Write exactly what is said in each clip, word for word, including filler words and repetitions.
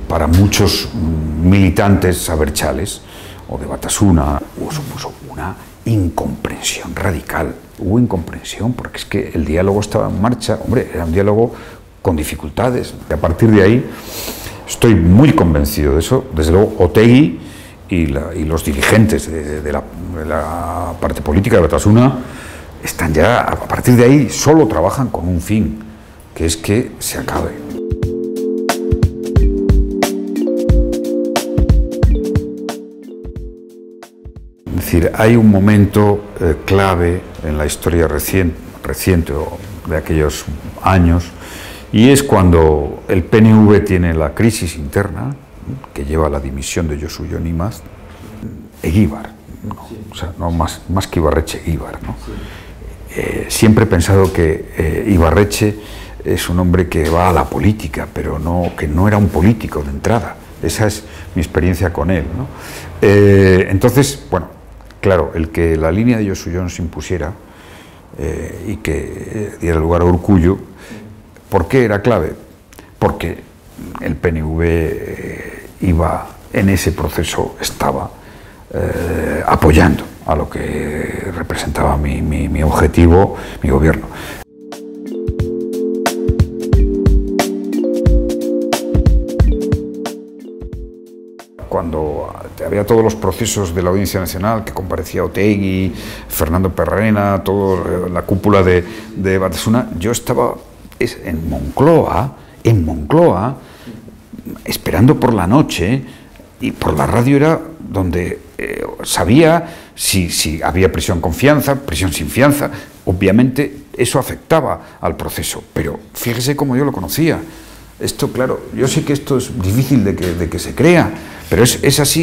para muchos militantes abertzales o de Batasuna supuso una incomprensión radical. Hubo incomprensión porque es que el diálogo estaba en marcha, hombre, era un diálogo con dificultades. Y a partir de ahí estoy muy convencido de eso. Desde luego Otegi y, la, y los dirigentes de, de, la, de la parte política de Batasuna están ya, a partir de ahí solo trabajan con un fin, que es que se acabe. Es decir, hay un momento eh, clave en la historia reciente, reciente o de aquellos años, y es cuando el P N V tiene la crisis interna que lleva a la dimisión de Josu Jon Imaz, Egibar, ¿no? O sea, no más, más que Ibarretxe, Egibar, ¿no? Eh, siempre he pensado que eh, Ibarretxe es un hombre que va a la política, pero no, que no era un político de entrada. Esa es mi experiencia con él, ¿no? Eh, entonces, bueno, claro, el que la línea de Josu Jon se impusiera eh, y que eh, diera lugar a Urkullu, ¿por qué era clave? Porque el P N V eh, iba en ese proceso, estaba eh, apoyando a lo que representaba mi, mi, mi objetivo, mi gobierno. Cuando había todos los procesos de la Audiencia Nacional, que comparecía Otegi, Fernando Perrena, toda la cúpula de, de Batasuna, yo estaba en Moncloa, en Moncloa, esperando por la noche, y por la radio era donde eh, sabía si, si había prisión con fianza, prisión sin fianza. Obviamente eso afectaba al proceso, pero fíjese cómo yo lo conocía. Esto, claro, yo sé que esto es difícil de que, de que se crea, pero es, es así.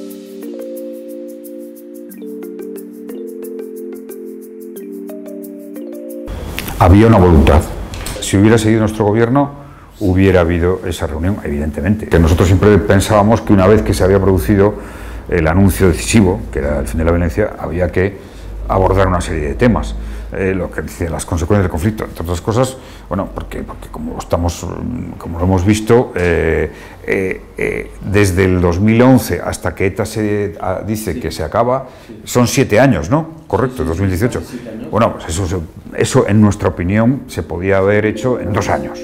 Había una voluntad. Si hubiera seguido nuestro gobierno, hubiera habido esa reunión, evidentemente. Que nosotros siempre pensábamos que una vez que se había producido el anuncio decisivo, que era el fin de la violencia, había que abordar una serie de temas. Eh, lo que dice las consecuencias del conflicto, entre otras cosas, bueno, porque, porque como estamos, como lo hemos visto, eh, eh, eh, desde el dos mil once hasta que ETA se a, dice sí. que se acaba, son siete años, ¿no? Correcto, dos mil dieciocho. Bueno, pues eso, eso, en nuestra opinión, se podía haber hecho en dos años.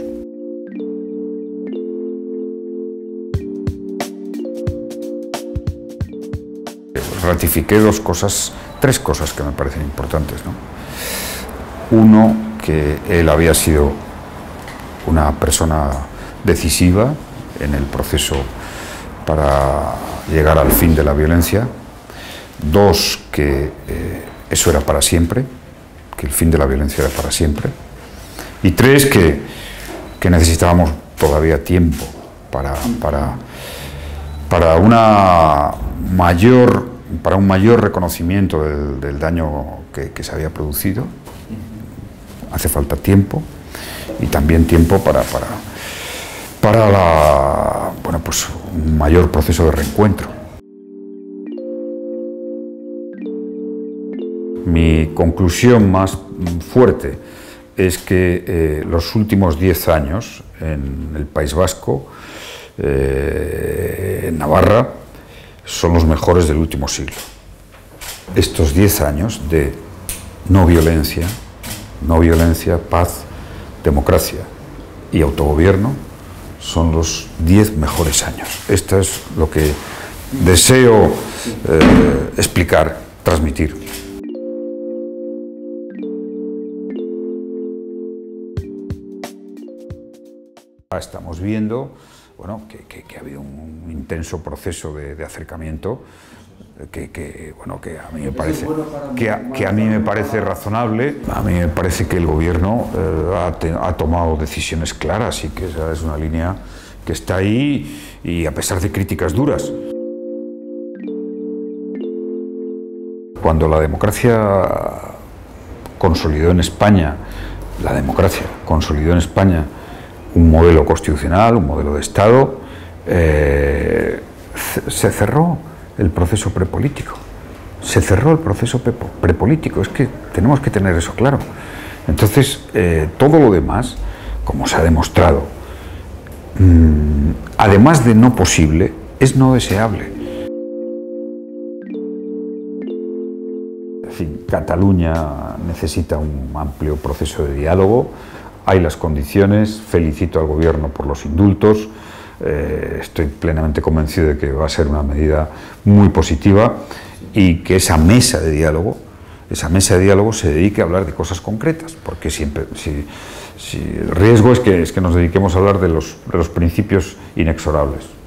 Ratifiqué dos cosas, tres cosas que me parecen importantes, ¿no? Uno, que él había sido una persona decisiva en el proceso para llegar al fin de la violencia. Dos, que eh, eso era para siempre, que el fin de la violencia era para siempre. Y tres, que, que necesitábamos todavía tiempo para, para, para, una mayor, para un mayor reconocimiento del, del daño que, que se había producido. Hace falta tiempo y también tiempo para, para, para la, bueno, pues un mayor proceso de reencuentro. Mi conclusión más fuerte es que eh, los últimos diez años en el País Vasco, eh, en Navarra, son los mejores del último siglo. Estos diez años de no violencia, no violencia, paz, democracia y autogobierno son los diez mejores años. Esto es lo que deseo eh, explicar, transmitir. Estamos viendo, bueno, que, que, que ha habido un intenso proceso de, de acercamiento que, que, bueno, que a mí me parece que a, que a mí me parece razonable. A mí me parece que el gobierno eh, ha, te, ha tomado decisiones claras y que esa es una línea que está ahí, y a pesar de críticas duras. Cuando la democracia consolidó en España, la democracia consolidó en España un modelo constitucional, un modelo de Estado, eh, se cerró el proceso prepolítico. Se cerró el proceso prepolítico. Es que tenemos que tener eso claro. Entonces, eh, todo lo demás, como se ha demostrado mmm, además de no posible, es no deseable. En fin, Cataluña necesita un amplio proceso de diálogo, hay las condiciones, felicito al gobierno por los indultos, eh, estoy plenamente convencido de que va a ser una medida muy positiva y que esa mesa de diálogo, esa mesa de diálogo se dedique a hablar de cosas concretas, porque siempre, si, si el riesgo es que, es que nos dediquemos a hablar de los, de los principios inexorables.